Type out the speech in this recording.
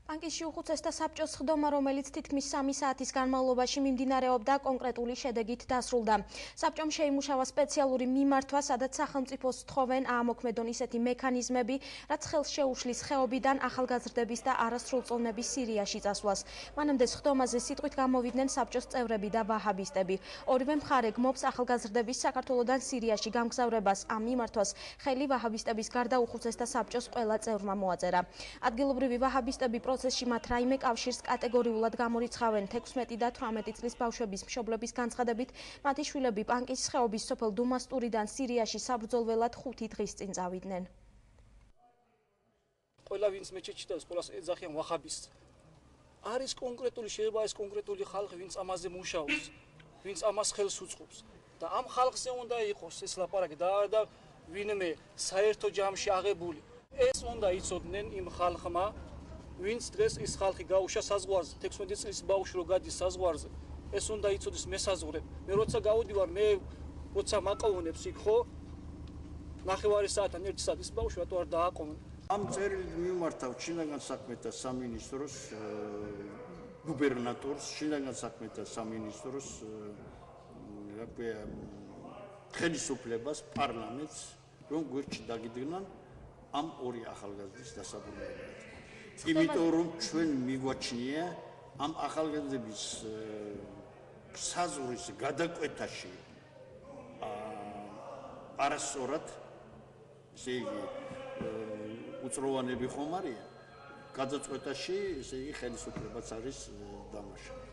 ბანკის შეუხუცესთა საბჭოს სხდომა, რომელიც თითქმის 3 საათის განმავლობაში მიმდინარეობდა, კონკრეტული შედეგით დასრულდა. საბჭომ შეიმუშავა სპეციალური მიმართვა, სადაც სახელმწიფოს თხოვენ აამოქმედონ ისეთი მექანიზმები, რაც ხელს შეუშლის ხეობიდან ახალგაზრდების და არასრულწლოვნების სირიაში წასვლას. მანამდე სხდომაზე სიტყვით გამოვიდნენ საბჭოს წევრები და ვაჰაბისტები. ორივე მხარე გმობს ახალგაზრდების საქართველოდან სირიაში გამგზავრებას. ამ მიმართვას ხელი ვაჰაბისტების გარდა უხუცესთა საბჭოს ყველა წევრმა მოაწერა. ადგილობრივი ვაჰაბისტები პროცესში მათ რაიმე კავშირს კატეგორიულად გამორიცხავენ. 16 და 18 წლის ბავშვების მშობლების განცხადებით, მათი შვილები პანკის ხეობის სოფელ დუმასტურიდან სირიაში საბრძოლველად 5 დღის წინ წავიდნენ. ყველა ვინც მეჩეთში და სკოლას ეძახიან ვაჰაბისტს. არის კონკრეტული შეიძლება ეს კონკრეტული ხალხი, ვინც ამაზე მუშაობს, ვინც ამას ხელს უწყობს და ამ ხალხზე უნდა იყოს ეს ლაპარაკი და არა ვინმე საერთო ჯამში აღებული. ეს უნდა იცოდნენ იმ ხალხმა, ვინც დღეს ის ხალხი გაუშა საზღვარზე, 16 წლის ბავშვი რო გადის საზღვარზე, ეს უნდა იცოდეს მესაზღვრე. მე როცა გავდივარ, მე როცა მაყოვნებს იქ ხო, ნახევარი საათთან 1 საათი ის ბავშვი რატო არ დააყოვნე. ამ წერილით მიმართავ შინაგან საქმეთა სამინისტროს, გუბერნატორს, შინაგან საქმეთა სამინისტროს, ხელისუფლებას, პარლამენტს, რომ გვერდში დაგიდგნენ ამ ორი ახალგაზრდის დასაბრუნებლად. იმიტომ რომ ჩვენ მიგვაჩნია ამ ახალგაზრდების საზღვრის გადაკვეთაში არასწორად, ესე იგი უწროვანები ხომ არიან, გადაწყვეტაში ესე იგი ხელისუფლებაც არის დამნაშავე.